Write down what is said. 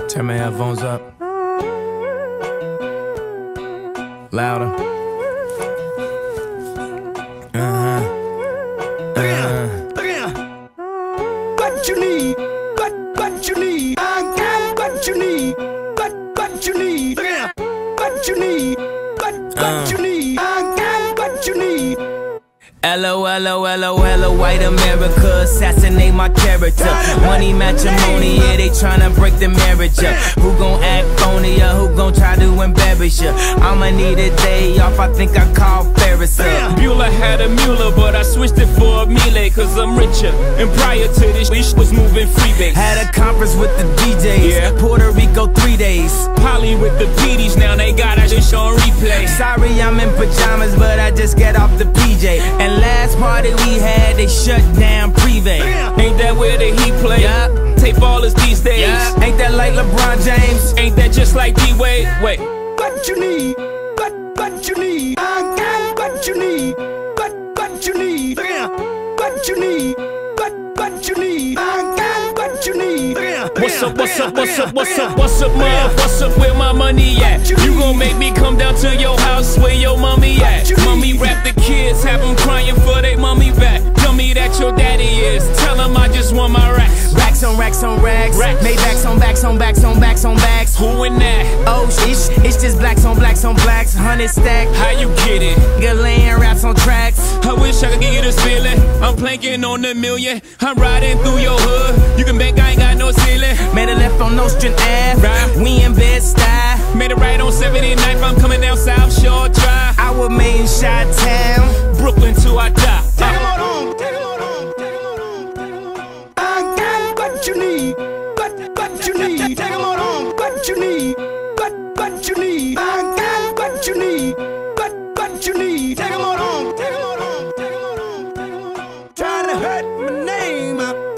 Turn my headphones up. Louder. What you need? What you need? I got what you need. What you need? What you need? What you need? I got what you need. Hello, white America, assassinate my character. Money matrimony, yeah, they tryna break the marriage up. Who gon' act phony or who gon' try to embarrass ya? I'ma need a day off, I think I call Ferris up. Bueller had a Mueller, but I switched it for a Miele, cause I'm richer. And prior to this, we was moving freebase. Had a conference with the DJs, yeah. Puerto Rico 3 days. Polly with the PDs, now they got us just on replay. Sorry, I'm in pajamas, but I just got off the PJ. And last party we had, they shut down Privé. Ain't that where the Heat play? Yep. Tape ballers these days. Yep. Ain't that like LeBron James? Ain't that just like D-Wade? Wait. What you need? What you need? I got what you need. What you need? What you need? What you need? I got what you need. What's up, mom? What's up, where my money at? You gon' make me come down to your house where your mommy at? Mommy rap the kids, have them crying for they mommy back. Tell me that your daddy is, tell them I just want my racks. Racks on racks on racks, Maybachs on backs on backs on backs on backs. Who in that? Oh, it's just blacks on blacks on blacks, 100 stack. How you get it? Good laying raps on tracks. I wish I could give you this feeling. I'm planking on the million. I'm riding through your hood. You can bank I ain't got no ceiling. Made a left on Nostrand Ave, right. We in Bed-Stuy. Made a right on 79th, I'm coming down South Shore Drive. I was made in Chi-Town, Brooklyn till I die. Take 'em on home, take 'em on home, take 'em on home. I got what you need. What you need? Take 'em on home. What you need? What you need? I got what you need. What you need? Take 'em on home. Take 'em on home. Take 'em on home. Take 'em on home. Trying to hurt my name.